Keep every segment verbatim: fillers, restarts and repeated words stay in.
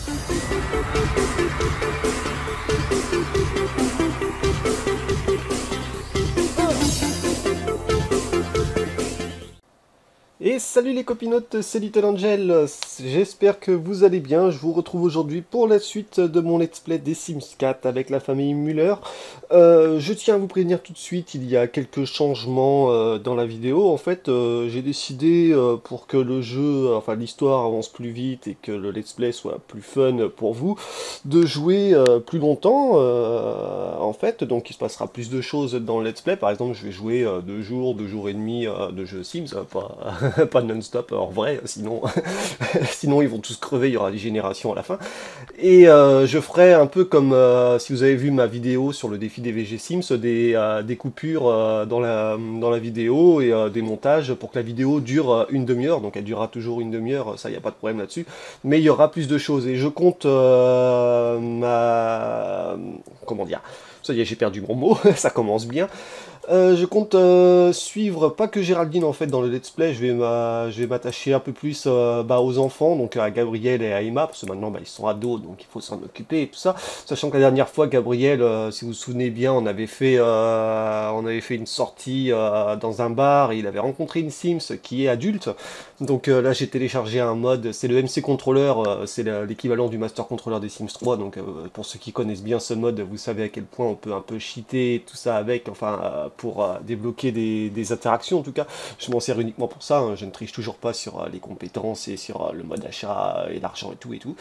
Et salut les copinotes, c'est Little Angel, j'espère que vous allez bien. Je vous retrouve aujourd'hui pour la suite de mon let's play des Sims quatre avec la famille Muller. Euh, je tiens à vous prévenir tout de suite, il y a quelques changements euh, dans la vidéo. En fait, euh, j'ai décidé euh, pour que le jeu, enfin l'histoire avance plus vite et que le let's play soit plus fun pour vous, de jouer euh, plus longtemps. Euh, en fait, donc il se passera plus de choses dans le let's play. Par exemple, je vais jouer euh, deux jours, deux jours et demi euh, de jeu Sims, euh, pas... pas non-stop en vrai, sinon, sinon ils vont tous crever, il y aura des générations à la fin. Et euh, je ferai un peu comme euh, si vous avez vu ma vidéo sur le défi des V G Sims, des, euh, des coupures euh, dans, la, dans la vidéo et euh, des montages pour que la vidéo dure euh, une demi-heure, donc elle durera toujours une demi-heure, ça il n'y a pas de problème là-dessus, mais il y aura plus de choses et je compte euh, ma... comment dire, ça y est j'ai perdu mon mot, ça commence bien. Euh, je compte euh, suivre, pas que Géraldine en fait dans le let's play, je vais m'a- je vais m'attacher un peu plus euh, bah, aux enfants, donc à Gabriel et à Emma, parce que maintenant bah, ils sont ados, donc il faut s'en occuper et tout ça. Sachant que la dernière fois, Gabriel, euh, si vous vous souvenez bien, on avait fait, euh, on avait fait une sortie euh, dans un bar et il avait rencontré une Sims qui est adulte. Donc euh, là j'ai téléchargé un mode, c'est le M C Controller, euh, c'est la- l'équivalent du Master Controller des Sims trois, donc euh, pour ceux qui connaissent bien ce mode, vous savez à quel point on peut un peu cheater tout ça avec, enfin euh, pour euh, débloquer des, des interactions en tout cas. Je m'en sers uniquement pour ça, hein, je ne triche toujours pas sur euh, les compétences et sur euh, le mode achat et l'argent et tout et tout.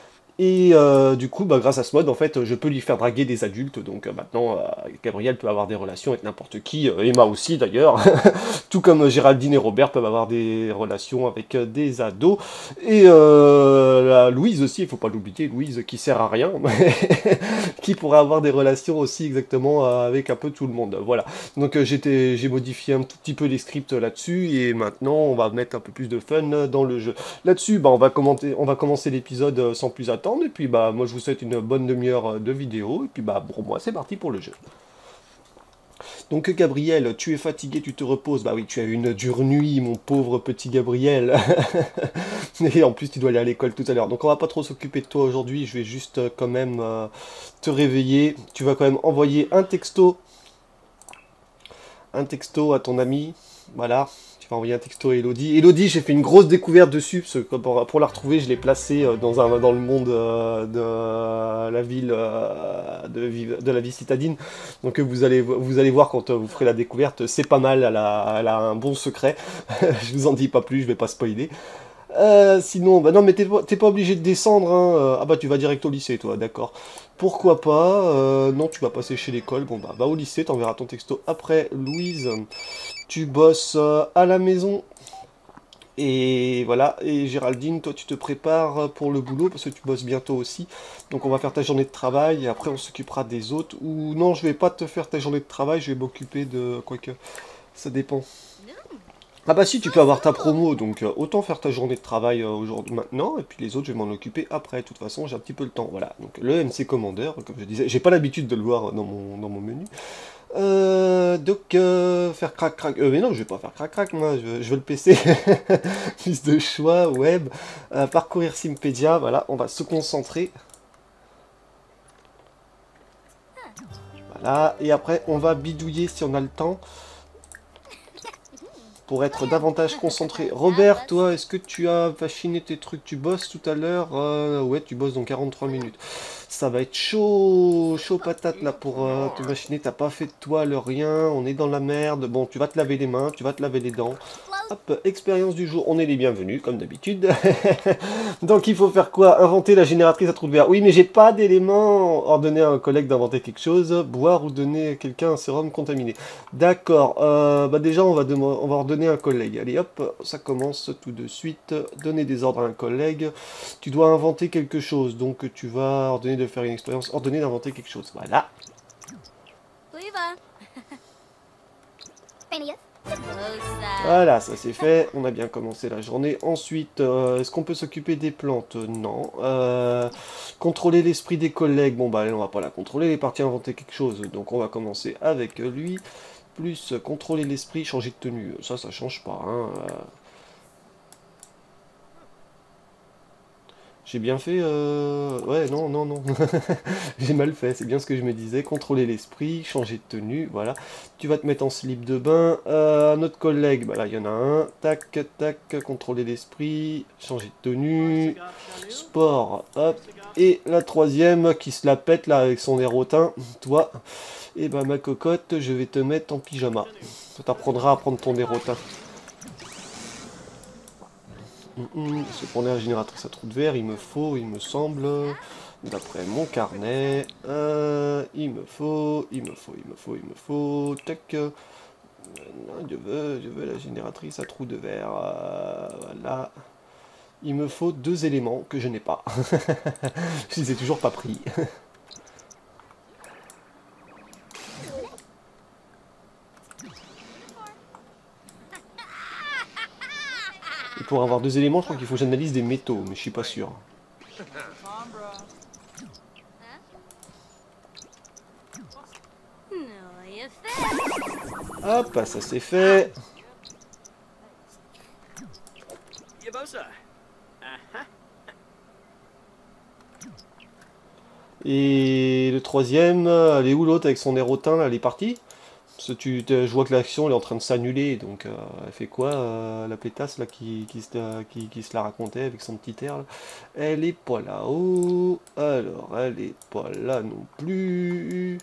Et euh, du coup, bah, grâce à ce mode, en fait, je peux lui faire draguer des adultes. Donc euh, maintenant, euh, Gabriel peut avoir des relations avec n'importe qui, euh, Emma aussi d'ailleurs. Tout comme euh, Géraldine et Robert peuvent avoir des relations avec euh, des ados. Et euh, la Louise aussi, il faut pas l'oublier, Louise qui sert à rien, qui pourra avoir des relations aussi exactement euh, avec un peu tout le monde. Voilà. Donc euh, j'étais, j'ai modifié un tout petit peu les scripts là-dessus. Et maintenant, on va mettre un peu plus de fun dans le jeu. Là-dessus, bah, on va commenter, on va commencer l'épisode euh, sans plus attendre. Et puis, bah, moi, je vous souhaite une bonne demi-heure euh, de vidéo. Et puis, bah, pour moi, c'est parti pour le jeu. Donc, Gabriel, tu es fatigué, tu te reposes. Bah oui, tu as eu une dure nuit, mon pauvre petit Gabriel. Et en plus, tu dois aller à l'école tout à l'heure. Donc, on va pas trop s'occuper de toi aujourd'hui. Je vais juste euh, quand même euh, te réveiller. Tu vas quand même envoyer un texto, un texto à ton ami. Voilà. Tu vas envoyer un texto à Elodie. Elodie, j'ai fait une grosse découverte dessus, parce que pour, pour la retrouver, je l'ai placée euh, dans, un, dans le monde euh, de la ville euh, de, Vive- de la vie citadine. Donc euh, vous allez, vous allez voir quand euh, vous ferez la découverte, c'est pas mal, elle a, elle a un bon secret. Je vous en dis pas plus, je vais pas spoiler. Euh, sinon, bah non, mais t'es pas, t'es pas obligé de descendre, hein. euh, Ah bah tu vas direct au lycée, toi, d'accord. Pourquoi pas euh, Non, tu vas passer chez l'école. Bon bah va au lycée, t'enverras ton texto après. Louise, tu bosses euh, à la maison. Et voilà. Et Géraldine, toi tu te prépares pour le boulot parce que tu bosses bientôt aussi. Donc on va faire ta journée de travail et après on s'occupera des autres. Ou non, je vais pas te faire ta journée de travail, je vais m'occuper de... Quoique, ça dépend. Ah bah si, tu peux avoir ta promo, donc euh, autant faire ta journée de travail euh, aujourd'hui, maintenant, et puis les autres, je vais m'en occuper après. De toute façon, j'ai un petit peu le temps. Voilà, donc le M C Commander, comme je disais, j'ai pas l'habitude de le voir dans mon, dans mon menu. Euh, donc, euh, faire crac crac. Euh, mais non, je vais pas faire crac crac, moi, je, veux je veux le P C. Plus de choix, web, euh, parcourir Simpedia, voilà, on va se concentrer. Voilà, et après, on va bidouiller si on a le temps. Pour être davantage concentré. Robert, toi, est-ce que tu as fachiné tes trucs? Tu bosses tout à l'heure? euh, Ouais, tu bosses dans quarante-trois minutes. Ça va être chaud, chaud patate là pour euh, te machiner. T'as pas fait de toile, rien. On est dans la merde. Bon, tu vas te laver les mains, tu vas te laver les dents. Hop, expérience du jour. On est les bienvenus, comme d'habitude. Donc il faut faire quoi? Inventer la génératrice à trous de verre. Oui, mais j'ai pas d'éléments. Ordonner à un collègue d'inventer quelque chose. Boire ou donner à quelqu'un un sérum contaminé. D'accord. Euh, bah déjà, on va, on va ordonner un collègue. Allez, hop, ça commence tout de suite. Donner des ordres à un collègue. Tu dois inventer quelque chose. Donc tu vas ordonner de faire une expérience. Ordonner d'inventer quelque chose. Voilà. Voilà, ça c'est fait. On a bien commencé la journée. Ensuite, euh, est-ce qu'on peut s'occuper des plantes? Non. Euh, contrôler l'esprit des collègues. Bon, bah, on va pas la contrôler. Il est parti inventer quelque chose. Donc, on va commencer avec lui. Plus contrôler l'esprit, changer de tenue. Ça, ça change pas. Hein. J'ai bien fait... Euh... Ouais, non, non, non. J'ai mal fait, c'est bien ce que je me disais. Contrôler l'esprit, changer de tenue, voilà. Tu vas te mettre en slip de bain. Euh, notre collègue, bah là, il y en a un. Tac, tac, contrôler l'esprit, changer de tenue. Sport, hop. Et la troisième qui se la pète, là, avec son air hautain. Toi, et bah ma cocotte, je vais te mettre en pyjama. Ça t'apprendra à prendre ton air hautain. Mmh, c'est pour la génératrice à trous de verre, il me faut, il me semble, d'après mon carnet, euh, il me faut, il me faut, il me faut, il me faut, tac, euh, je veux, je veux la génératrice à trous de verre, euh, voilà, il me faut deux éléments que je n'ai pas, je les ai toujours pas pris. Et pour avoir deux éléments, je crois qu'il faut que j'analyse des métaux, mais je suis pas sûr. Hop, ça c'est fait. Et le troisième, elle est où l'autre avec son air hautain, là, elle est partie? Parce que tu, je vois que l'action elle est en train de s'annuler, donc euh, elle fait quoi, euh, la pétasse là qui, qui, se, qui, qui se la racontait avec son petit air là. Elle est pas là-haut, alors elle est pas là non plus.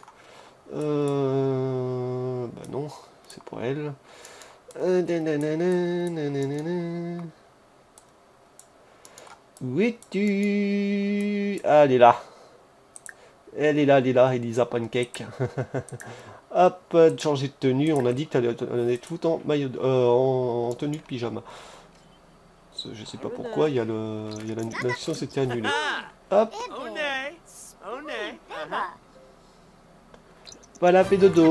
Euh, bah non, c'est pas elle. Où es-tu? Ah, elle est là. Elle est là, elle est là, Elisa Pancake. Hop, changer de tenue. On a dit que tu allais tout en maillot, de, euh, en, en tenue de pyjama. Je sais pas pourquoi, il y a le, il y a l'animation s'était annulée. Hop. Voilà, fait dodo.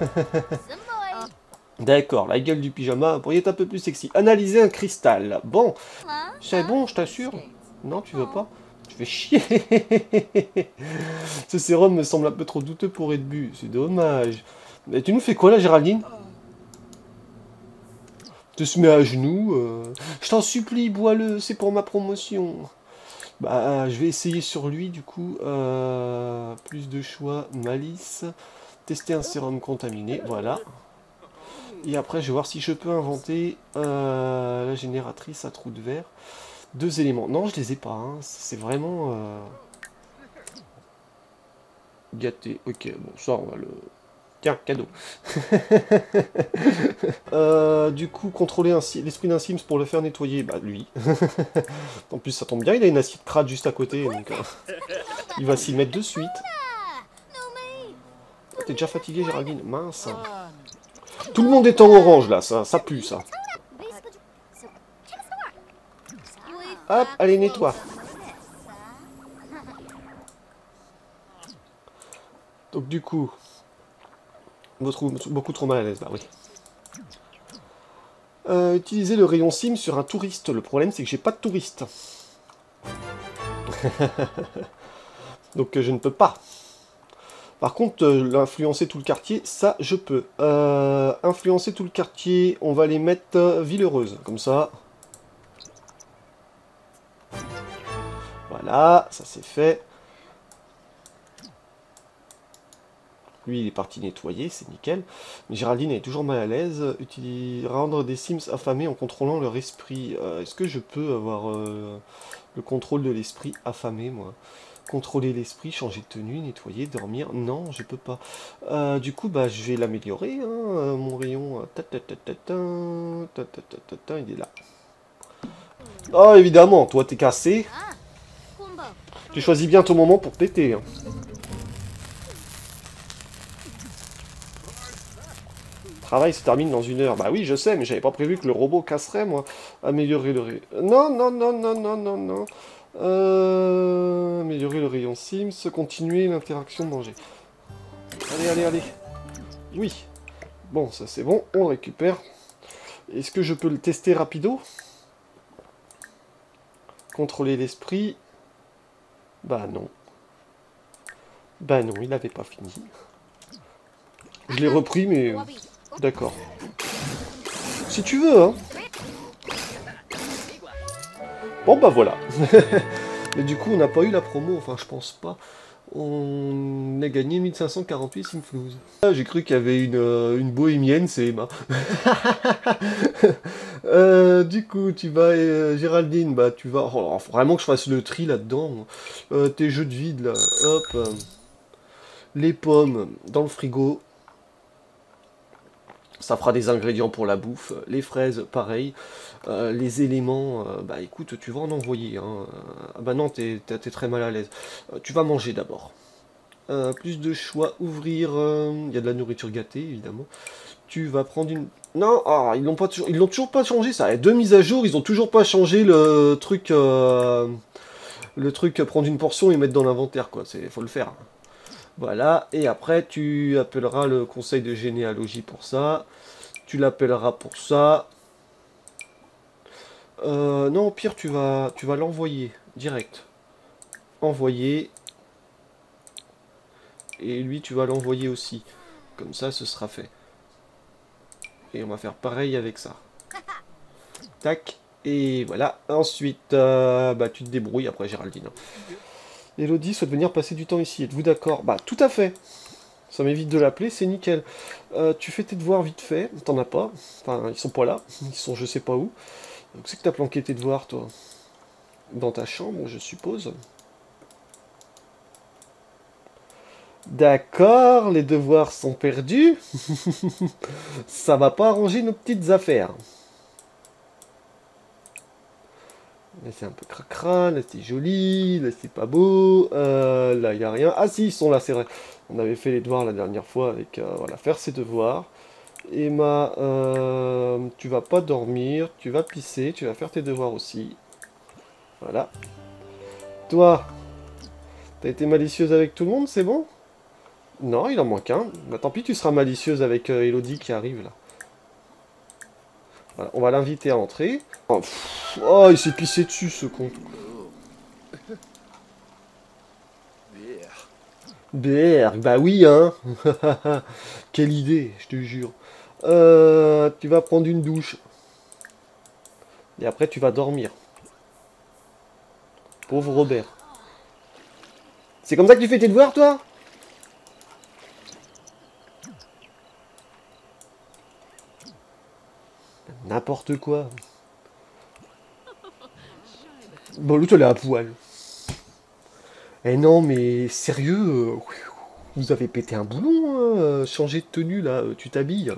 D'accord, la gueule du pyjama pourrait être un peu plus sexy. Analyser un cristal. Bon, c'est bon, je t'assure. Non, tu veux pas? Tu fais chier. Ce sérum me semble un peu trop douteux pour être bu. C'est dommage. Mais tu nous fais quoi là, Géraldine? Tu te mets à genoux. Euh... Je t'en supplie, bois-le. C'est pour ma promotion. Bah, je vais essayer sur lui du coup. Euh... Plus de choix, malice. Tester un sérum contaminé. Voilà. Et après, je vais voir si je peux inventer euh, la génératrice à trous de verre. Deux éléments. Non, je les ai pas. Hein. C'est vraiment... Euh... gâté. Ok, bon, ça, on va le... Tiens, cadeau. euh, du coup, contrôler l'esprit d'un Sims pour le faire nettoyer. Bah, lui. En plus, ça tombe bien, il a une assiette crade juste à côté. Donc, euh, il va s'y mettre de suite. T'es déjà fatigué, Géraldine? Mince. Tout le monde est en orange, là. Ça, ça pue, ça. Hop, allez, nettoie. Donc, du coup... Je me trouve beaucoup trop mal à l'aise, bah oui. Euh, utiliser le rayon sim sur un touriste. Le problème, c'est que j'ai pas de touriste. Donc, euh, je ne peux pas. Par contre, euh, influencer tout le quartier, ça, je peux. Euh, influencer tout le quartier, on va les mettre euh, ville heureuse. Comme ça. Voilà, ça c'est fait. Lui, il est parti nettoyer, c'est nickel. Mais Géraldine est toujours mal à l'aise. Utiliser, rendre des Sims affamés en contrôlant leur esprit. Euh, Est-ce que je peux avoir euh, le contrôle de l'esprit affamé, moi? Contrôler l'esprit, changer de tenue, nettoyer, dormir. Non, je peux pas. Euh, du coup, bah, je vais l'améliorer. Hein, mon rayon. Ta, ta, ta, ta, ta, ta, ta, ta, ta, ta, il est là. Oh, évidemment, toi, t'es cassé. Tu choisis bien ton moment pour péter. Hein. Le travail se termine dans une heure. Bah oui, je sais, mais j'avais pas prévu que le robot casserait, moi. Améliorer le rayon... Non, non, non, non, non, non, non. Euh... Améliorer le rayon Sims. Continuer l'interaction danger. Allez, allez, allez. Oui. Bon, ça c'est bon. On le récupère. Est-ce que je peux le tester rapido? Contrôler l'esprit. Bah non. Bah non, il n'avait pas fini. Je l'ai repris, mais... D'accord. Si tu veux, hein. Bon, bah voilà. Mais du coup, on n'a pas eu la promo, enfin, je pense pas. On a gagné mille cinq cent quarante-huit Simflouz. Ah, j'ai cru qu'il y avait une, euh, une bohémienne, c'est Emma. Euh, du coup, tu vas, euh, Géraldine, bah tu vas... Oh, faut vraiment que je fasse le tri là-dedans. Euh, tes jeux de vide, là. Hop. euh, les pommes dans le frigo. Ça fera des ingrédients pour la bouffe. Les fraises, pareil. Euh, les éléments, euh, bah écoute, tu vas en envoyer. Hein. Ah bah non, t'es t'es- t'es très mal à l'aise. Euh, tu vas manger d'abord. Euh, plus de choix, ouvrir. euh, Il y a de la nourriture gâtée, évidemment. Tu vas prendre une... Non, ah, ils l'ont pas toujours, ils l'ont toujours pas changé ça. Il y a deux mises à jour, ils ont toujours pas changé le truc, euh, le truc euh, prendre une portion et mettre dans l'inventaire quoi. C'est, faut le faire. Voilà. Et après, tu appelleras le conseil de généalogie pour ça. Tu l'appelleras pour ça. Euh, non, au pire, tu vas, tu vas l'envoyer direct. Envoyer. Et lui, tu vas l'envoyer aussi. Comme ça, ce sera fait. Et on va faire pareil avec ça. Tac. Et voilà. Ensuite, euh, bah, tu te débrouilles après Géraldine. Elodie souhaite venir passer du temps ici. Êtes-vous d'accord? Bah, tout à fait. Ça m'évite de l'appeler, c'est nickel. Euh, tu fais tes devoirs vite fait. T'en as pas. Enfin, ils sont pas là. Ils sont je sais pas où. Donc, c'est que t'as planqué tes devoirs, toi? Dans ta chambre, je suppose. D'accord, les devoirs sont perdus. Ça va pas arranger nos petites affaires. Là c'est un peu cracra, là c'est joli, là c'est pas beau, euh, là il y a rien. Ah si, ils sont là, c'est vrai. On avait fait les devoirs la dernière fois avec, euh, voilà, faire ses devoirs. Emma, euh, tu vas pas dormir, tu vas pisser, tu vas faire tes devoirs aussi. Voilà. Toi, t'as été malicieuse avec tout le monde, c'est bon? Non, il en manque un. Bah tant pis, tu seras malicieuse avec euh, Elodie qui arrive là. Voilà, on va l'inviter à entrer. Oh, pff, oh, il s'est pissé dessus ce con. Berg, bah oui, hein. Quelle idée, je te jure. Euh, tu vas prendre une douche. Et après, tu vas dormir. Pauvre Robert. C'est comme ça que tu fais tes devoirs, toi? N'importe quoi. Bon, l'autre, elle est à poil. Eh non, mais sérieux, euh, vous avez pété un boulon, hein, euh, changer de tenue, là, euh, tu t'habilles.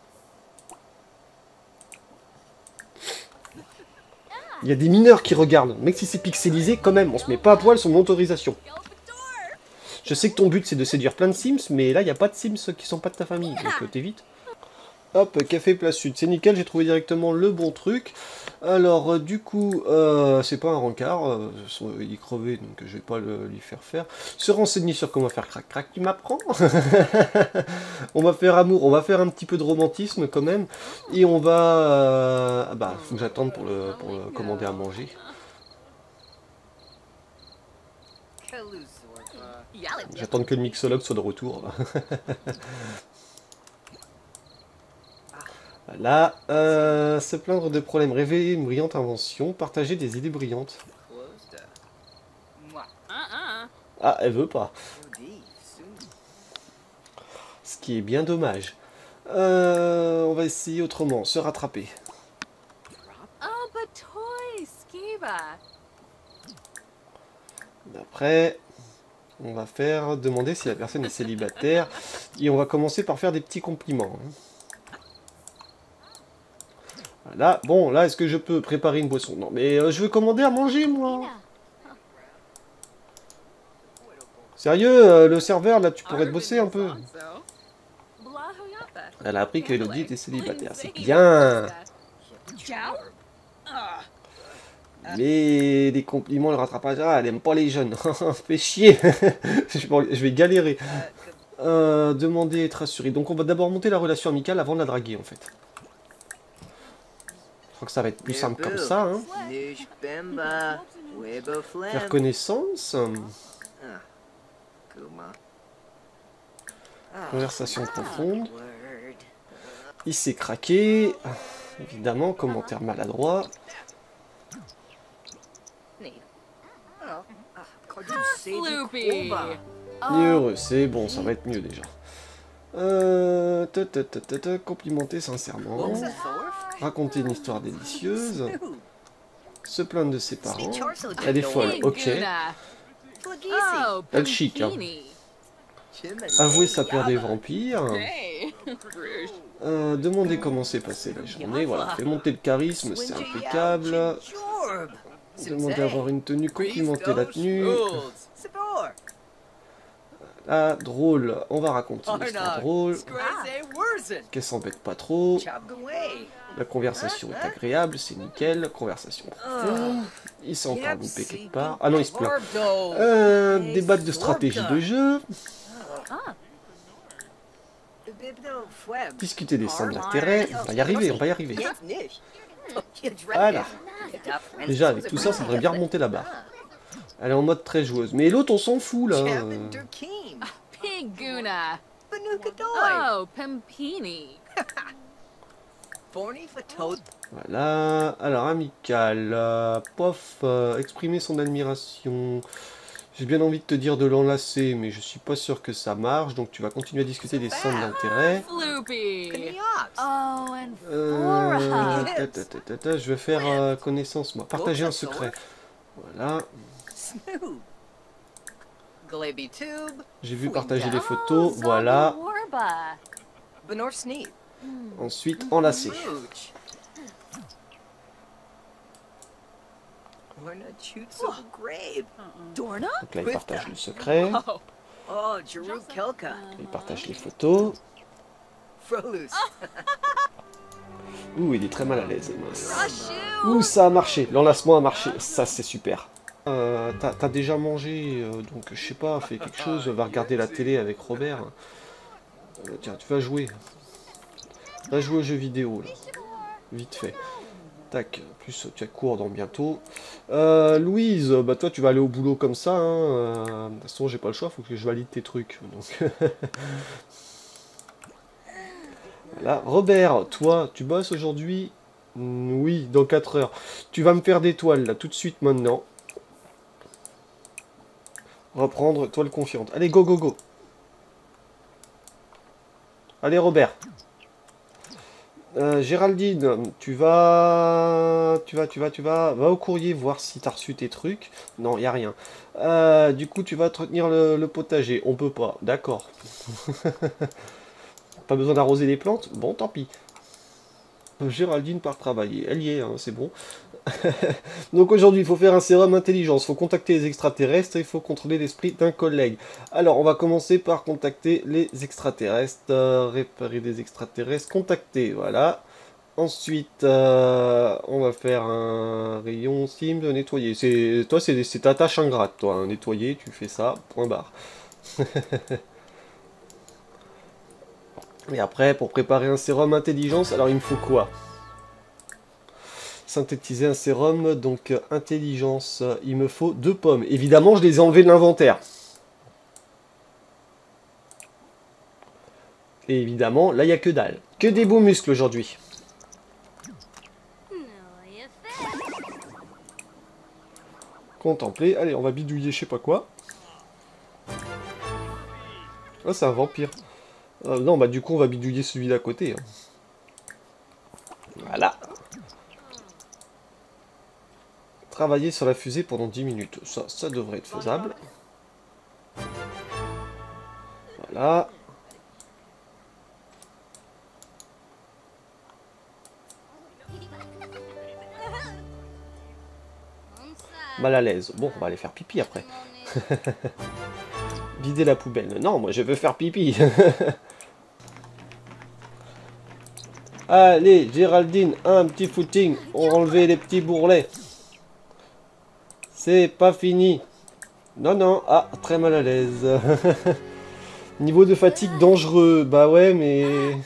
Il y a des mineurs qui regardent. Mec, si c'est pixelisé, quand même, on se met pas à poil sans mon autorisation. Je sais que ton but, c'est de séduire plein de Sims, mais là, il n'y a pas de Sims qui sont pas de ta famille, donc euh, t'évites. Hop, café place sud, c'est nickel, j'ai trouvé directement le bon truc. Alors, euh, du coup, euh, c'est pas un rencard, euh, il est crevé, donc je vais pas le, lui faire faire. Se renseigner sur comment faire crac crac, tu m'apprends? On va faire amour, on va faire un petit peu de romantisme quand même, et on va... Euh, ah bah, faut que j'attende pour le, pour le commander à manger. J'attends que le mixologue soit de retour. Voilà, euh, se plaindre de problèmes, rêver une brillante invention, partager des idées brillantes. Ah, elle veut pas. Ce qui est bien dommage. Euh, on va essayer autrement, se rattraper. Après, on va faire demander si la personne est célibataire. Et on va commencer par faire des petits compliments. Voilà, bon, là, est-ce que je peux préparer une boisson? Non, mais euh, je veux commander à manger, moi. Sérieux, euh, le serveur, là, tu pourrais te bosser un peu. Elle a appris que Elodie était célibataire, c'est bien. Mais les compliments, le rattrapage, ah, elle aime pas les jeunes. Fait chier. Je vais galérer. Euh, demander être assuré. Donc on va d'abord monter la relation amicale avant de la draguer, en fait. Je crois que ça va être plus simple comme ça, hein. Faire connaissance. Conversation profonde. Il s'est craqué. Évidemment, commentaire maladroit. Floopy. Ni heureux, c'est bon, ça va être mieux déjà. Euh, ta, ta, ta, ta, ta, complimenter sincèrement. Raconter une histoire délicieuse. Se plaindre de ses parents. Elle est folle, ok. Guna. Oh, Elle chic, hein. Pimpini. Avouer sa peur des vampires. Hey. Euh, demander comment s'est passée la journée. Voilà, fait monter le charisme, c'est impeccable. Demander à avoir une tenue, complimenter la tenue. Ah, drôle, on va raconter une histoire drôle. Qu'elle s'embête pas trop. La conversation est agréable, c'est nickel. Conversation fou. Il s'en parle loupé quelque part. Ah non, il se plaint. Euh, débattre de stratégie de jeu. Discuter des centres d'intérêt. On va y arriver, on va y arriver. Voilà. Déjà, avec tout ça, ça devrait bien remonter la barre. Elle est en mode très joueuse. Mais l'autre, on s'en fout, là. Piguna. Oh, Pimpini. Voilà. Alors, amical. Euh, pof. euh, exprimer son admiration. J'ai bien envie de te dire de l'enlacer, mais je suis pas sûr que ça marche. Donc, tu vas continuer à discuter des centres d'intérêt. Floopy. Oh, and Euh, Flora. ta, ta, ta, ta, ta, je vais faire euh, connaissance, moi. Partager un secret. Voilà. J'ai vu partager des photos. Oh, Voilà. Warba. Ensuite, enlacer. Dorna? Donc là, il partage le secret. Oh. Il partage les photos. Ouh, il est très mal à l'aise. Rashu. Ouh, ça a marché. L'enlacement a marché. Ça, c'est super. Euh, T'as t'as déjà mangé, euh, donc je sais pas, fais quelque chose, va regarder la télé avec Robert. Euh, tiens, tu vas jouer. Va jouer aux jeux vidéo, là. Vite fait. Tac, en plus tu as cours dans bientôt. Euh, Louise, bah toi tu vas aller au boulot comme ça. Hein. Euh, de toute façon, j'ai pas le choix, faut que je valide tes trucs. Donc. Voilà. Robert, toi, tu bosses aujourd'hui? Oui, dans quatre heures. Tu vas me faire des toiles, là, tout de suite, maintenant. Reprendre toile confiante. Allez, go, go, go. Allez, Robert. Euh, Géraldine, tu vas... Tu vas, tu vas, tu vas... Va au courrier voir si t'as reçu tes trucs. Non, il n'y a rien. Euh, du coup, tu vas entretenir le, le potager. On peut pas. D'accord. Pas besoin d'arroser les plantes? Bon, tant pis. Géraldine part travailler. Elle y est, hein, c'est bon. Donc aujourd'hui, il faut faire un sérum intelligence. Il faut contacter les extraterrestres et il faut contrôler l'esprit d'un collègue. Alors, on va commencer par contacter les extraterrestres. Euh, réparer des extraterrestres. Contacter, voilà. Ensuite, euh, on va faire un rayon sim de nettoyer. C'est, toi, c'est ta tâche ingrate, toi. Hein. Nettoyer, tu fais ça, point barre. Et après, pour préparer un sérum intelligence, alors il me faut quoi? Synthétiser un sérum, donc euh, intelligence, il me faut deux pommes. Évidemment, je les ai enlevées de l'inventaire. Et évidemment, là, il n'y a que dalle. Que des beaux muscles aujourd'hui. Contempler. Allez, on va bidouiller je sais pas quoi. Ah, c'est un vampire. Euh, non, bah du coup, on va bidouiller celui d'à côté. Hein. Voilà. Travailler sur la fusée pendant dix minutes. Ça, ça devrait être faisable. Voilà. Mal à l'aise. Bon, on va aller faire pipi après. Vider la poubelle. Non, moi je veux faire pipi. Allez, Géraldine, un petit footing. On va enlever les petits bourrelets. C'est pas fini. Non, non. Ah, très mal à l'aise. Niveau de fatigue dangereux. Bah ouais, mais...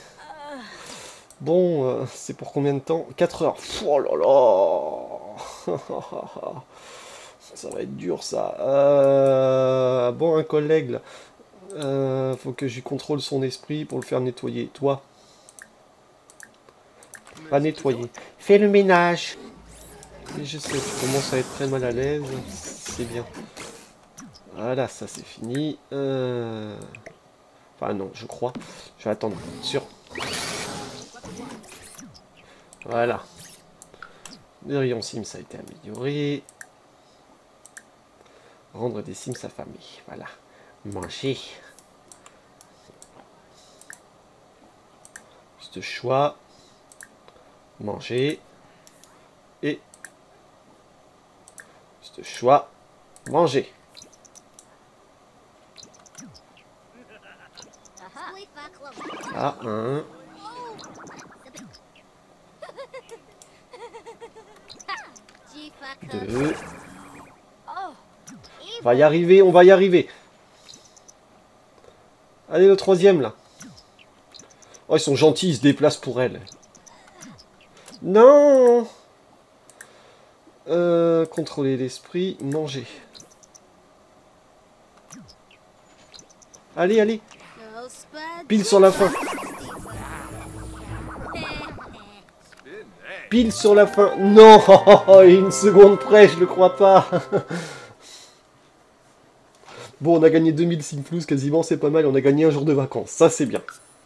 Bon, euh, c'est pour combien de temps? quatre heures. Oh là là. Ça va être dur, ça. Euh... Bon, un collègue, là. Euh, faut que je contrôle son esprit pour le faire nettoyer. Toi. Pas nettoyer. Fais le ménage. Et je sais, tu commences à être très mal à l'aise. C'est bien. Voilà, ça c'est fini. Euh... Enfin non, je crois. Je vais attendre. Sûr. Voilà. Le rayon Sims a été amélioré. Rendre des Sims affamés. Voilà. Manger. Juste choix. Manger. Et... Juste choix. Manger. Ah, un. Deux. On va y arriver, on va y arriver. Allez, le troisième, là. Oh, ils sont gentils, ils se déplacent pour elle. Non. euh, Contrôler l'esprit, manger. Allez, allez. Pile sur la fin. Pile sur la fin. Non. Une seconde près, je le crois pas. Bon, on a gagné deux mille simflous quasiment, c'est pas mal. On a gagné un jour de vacances. Ça, c'est bien.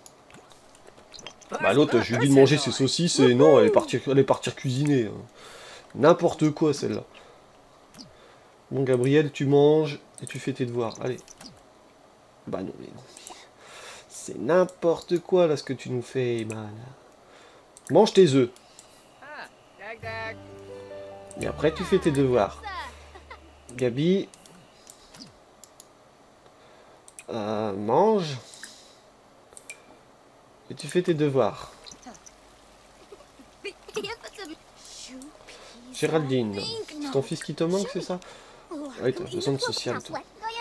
Bah, l'autre, je lui ai dit de manger ses saucisses et non, elle est partie, elle est partie cuisiner. N'importe quoi, celle-là. Bon, Gabriel, tu manges et tu fais tes devoirs. Allez. Bah non, mais non. C'est n'importe quoi, là, ce que tu nous fais, mal. Mange tes œufs. Et après, tu fais tes devoirs. Gabi. Euh, mange. Et tu fais tes devoirs. Géraldine. C'est ton fils qui te manque, c'est ça? Ah oui, t'as besoin de social, toi.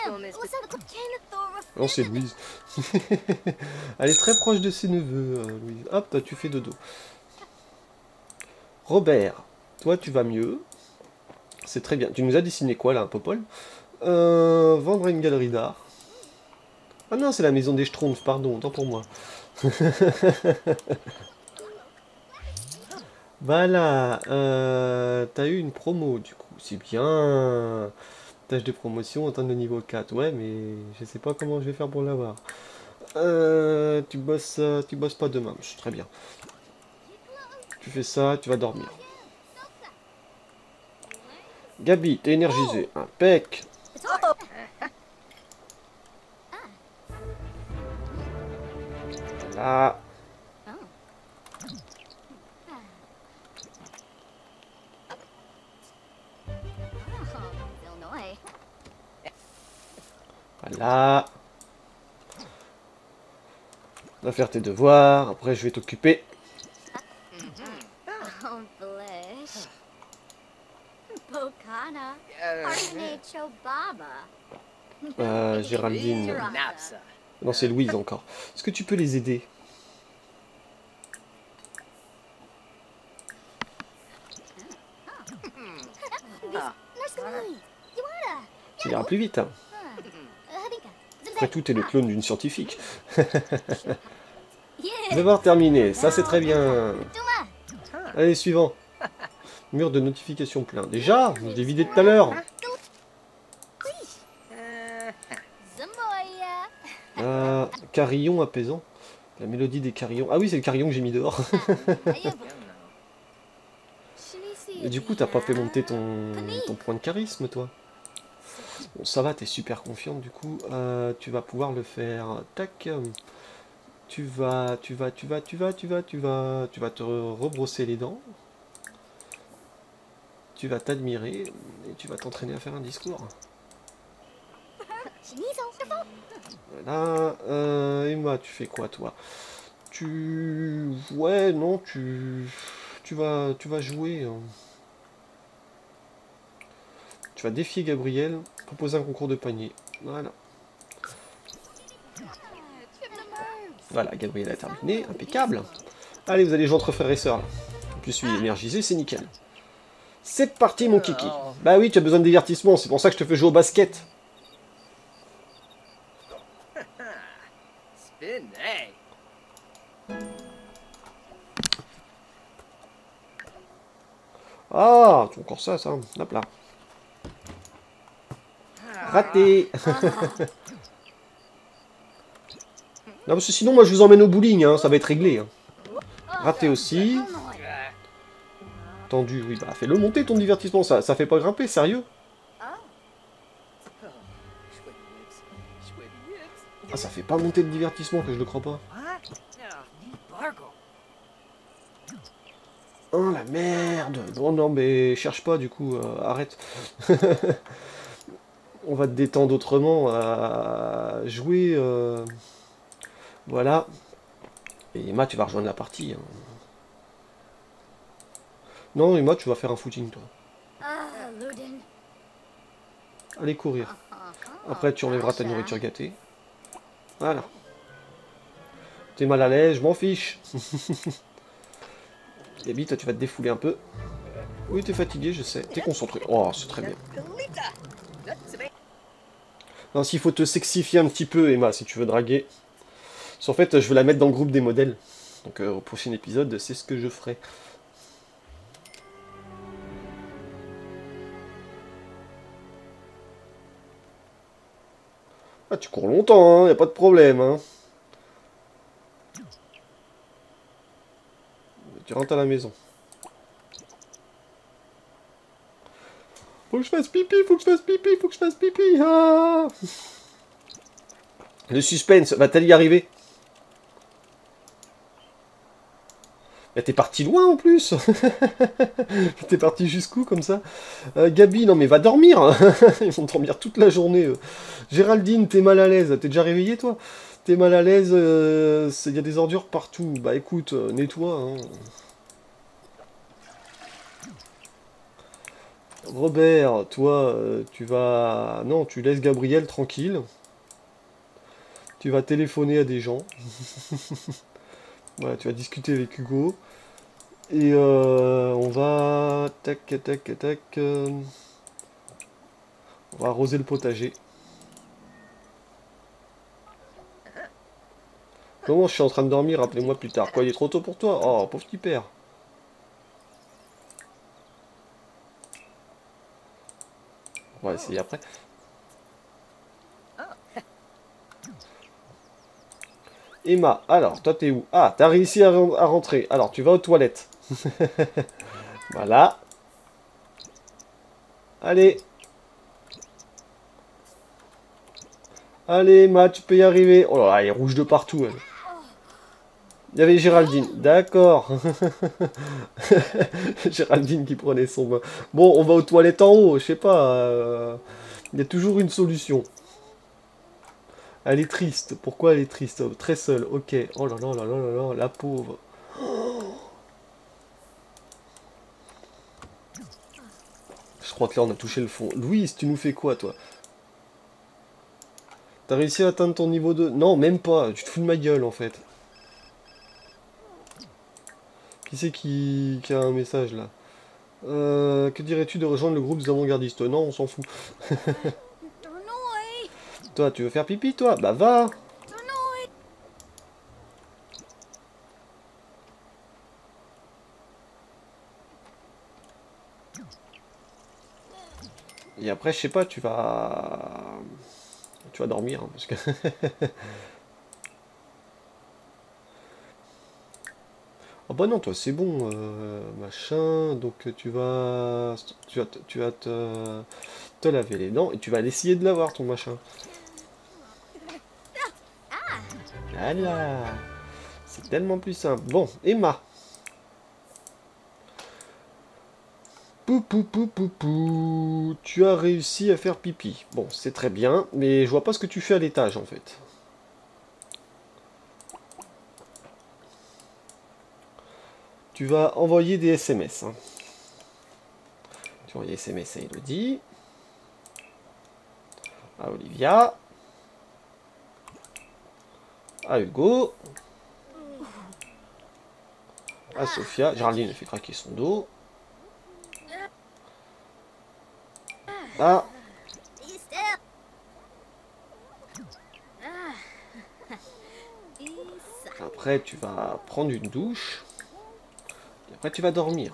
Non, c'est Louise. Elle est très proche de ses neveux, euh, Louise. Hop, toi, tu fais dodo. Robert, toi, tu vas mieux. C'est très bien. Tu nous as dessiné quoi, là, un popol? euh, Vendre à une galerie d'art. Ah non, c'est la maison des Schtroumpfs, pardon, autant pour moi. Voilà, euh, t'as eu une promo, du coup. C'est bien. Tâche de promotion, atteindre le niveau quatre. Ouais, mais je sais pas comment je vais faire pour l'avoir. Euh, tu bosses, euh, tu bosses pas demain. Je suis très bien. Tu fais ça, tu vas dormir. Gabi, t'es énergisé. Impec. Voilà. Voilà. On va faire tes devoirs. Après, je vais t'occuper. Euh, Géraldine. Non, c'est Louise encore. Est-ce que tu peux les aider? Ça ira plus vite. Hein. Après tout, t'es le clone d'une scientifique. Devoir terminé. Ça, c'est très bien. Allez, suivant. Mur de notification plein. Déjà, je l'ai vidé tout à l'heure. Euh, carillon apaisant. La mélodie des carillons. Ah oui, c'est le carillon que j'ai mis dehors. Et du coup, t'as pas fait monter ton, ton point de charisme, toi. Bon, ça va, t'es super confiante, du coup. Euh, tu vas pouvoir le faire. Tac. Tu vas, tu vas, tu vas, tu vas, tu vas, tu vas, tu vas te rebrosser les dents. Tu vas t'admirer et tu vas t'entraîner à faire un discours. Voilà. Euh, et moi, tu fais quoi, toi? Tu... Ouais, non, tu... Tu vas, tu vas jouer. Hein. Tu vas défier Gabriel, proposer un concours de panier. Voilà. Voilà, Gabriel a terminé. Impeccable. Allez, vous allez jouer entre frères et sœurs. Je suis énergisé, c'est nickel. C'est parti, mon kiki. Bah oui, tu as besoin de divertissement, c'est pour ça que je te fais jouer au basket. Ah, c'est encore ça, ça. Hop là. Raté. Non, parce que sinon, moi, je vous emmène au bowling, hein, ça va être réglé. Hein. Raté aussi. Tendu, oui, bah fais-le monter ton divertissement, ça, ça fait pas grimper, sérieux? Ah, ça fait pas monter le divertissement, que je le crois pas. Oh la merde! Non, non, mais cherche pas, du coup, euh, arrête. On va te détendre autrement, à jouer... Euh... Voilà. Et Emma, tu vas rejoindre la partie. Hein. Non, Emma, tu vas faire un footing, toi. Allez courir. Après, tu enlèveras ta nourriture gâtée. Voilà. T'es mal à l'aise, je m'en fiche. Gabi, toi, tu vas te défouler un peu. Oui, t'es fatigué, je sais. T'es concentré. Oh, c'est très bien. Non, s'il faut te sexifier un petit peu, Emma, si tu veux draguer. En fait, je veux la mettre dans le groupe des modèles. Donc, euh, au prochain épisode, c'est ce que je ferai. Ah, tu cours longtemps, hein, y a pas de problème, hein. Tu rentres à la maison. Faut que je fasse pipi, faut que je fasse pipi, faut que je fasse pipi. Ah, le suspense, va-t-elle y arriver? Mais t'es parti loin en plus. T'es parti jusqu'où comme ça? euh, Gabi, non mais va dormir. Ils vont dormir toute la journée. euh. Géraldine, t'es mal à l'aise. T'es déjà réveillé toi? T'es mal à l'aise, il euh, y a des ordures partout. Bah écoute, euh, nettoie. Hein. Robert, toi, euh, tu vas... Non, tu laisses Gabriel tranquille. Tu vas téléphoner à des gens. Voilà, tu vas discuter avec Hugo. Et euh, on va... Tac, tac, tac... Euh... On va arroser le potager. Comment je suis en train de dormir? Rappelez-moi plus tard. Quoi, il est trop tôt pour toi? Oh, pauvre petit père. On va essayer après. Emma, alors, toi t'es où? Ah, t'as réussi à, à rentrer. Alors, tu vas aux toilettes. Voilà. Allez. Allez, Emma, tu peux y arriver. Oh là là, elle est rouge de partout, elle. Il y avait Géraldine. D'accord. Géraldine qui prenait son bain. Bon, on va aux toilettes en haut, je sais pas. euh, Il y a toujours une solution. Elle est triste. Pourquoi elle est triste? Oh, très seule. Ok. Oh là là là là là là, la pauvre. Je crois que là on a touché le fond. Louise, tu nous fais quoi toi? T'as réussi à atteindre ton niveau deux? Non, même pas. Tu te fous de ma gueule en fait. Qui c'est qui... qui a un message là? euh, Que dirais-tu de rejoindre le groupe des avant-gardistes? Non, on s'en fout. Toi, tu veux faire pipi toi? Bah va. Et après, je sais pas, tu vas... Tu vas dormir, hein, parce que... Ah bah non, toi, c'est bon, euh, machin, donc tu vas... Tu vas, te, tu vas te... te laver les dents, et tu vas essayer de l'avoir, ton machin. Voilà. C'est tellement plus simple. Bon, Emma. Pou pou pou pou pou. Tu as réussi à faire pipi. Bon, c'est très bien, mais je vois pas ce que tu fais à l'étage, en fait. Tu vas envoyer des S M S. Hein. Tu vas envoyer des S M S à Elodie. À Olivia. À Hugo. À Sophia. Géraldine a fait craquer son dos. Ah. Après, tu vas prendre une douche. Et après, tu vas dormir.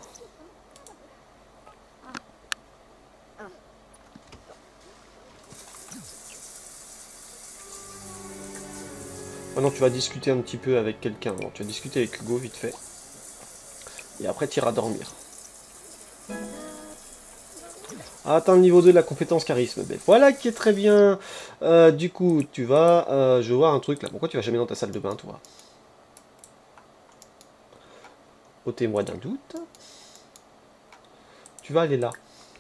Ah non, tu vas discuter un petit peu avec quelqu'un. Non, tu vas discuter avec Hugo vite fait. Et après, tu iras dormir. Ah, atteins le niveau deux de la compétence charisme. Ben, voilà qui est très bien. Euh, du coup, tu vas... Euh, je vois un truc là. Pourquoi tu vas jamais dans ta salle de bain, toi? Ôtez-moi d'un doute. Tu vas aller là.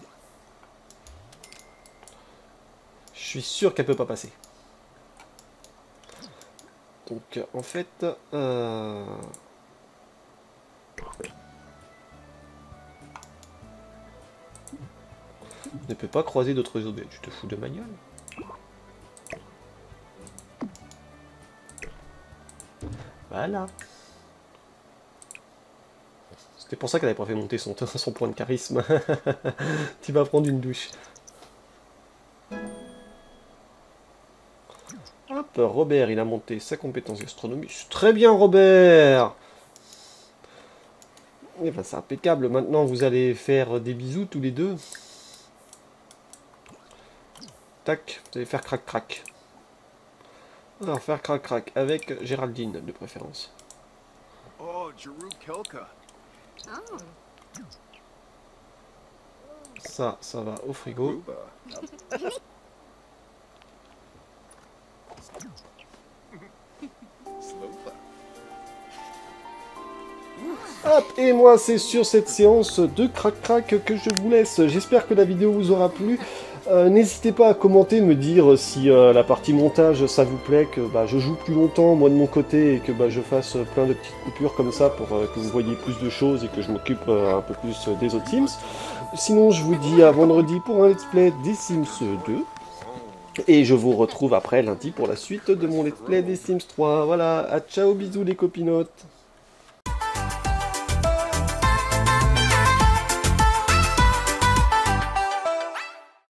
Je suis sûr qu'elle peut pas passer. Donc, en fait... Euh... ne peut pas croiser d'autres objets. Tu te fous de ma gueule? Voilà. C'était pour ça qu'elle avait pas fait monter son, son point de charisme. Tu vas prendre une douche. Hop, Robert, il a monté sa compétence gastronomie. Très bien, Robert. Eh ben, c'est impeccable. Maintenant, vous allez faire des bisous tous les deux. Tac, vous allez faire crac-crac. Alors, faire crac-crac avec Géraldine, de préférence. Oh, Jeru Kelka. Oh. Ça, ça va au frigo. Ruba. Slopa. Hop, et moi, c'est sur cette séance de crac-crac que je vous laisse. J'espère que la vidéo vous aura plu. Euh, N'hésitez pas à commenter, me dire si euh, la partie montage ça vous plaît, que bah, je joue plus longtemps moi de mon côté et que bah, je fasse plein de petites coupures comme ça pour euh, que vous voyez plus de choses et que je m'occupe euh, un peu plus euh, des autres Sims. Sinon, je vous dis à vendredi pour un let's play des Sims deux. Et je vous retrouve après lundi pour la suite de mon let's play des Sims trois. Voilà, à ciao, bisous les copinotes.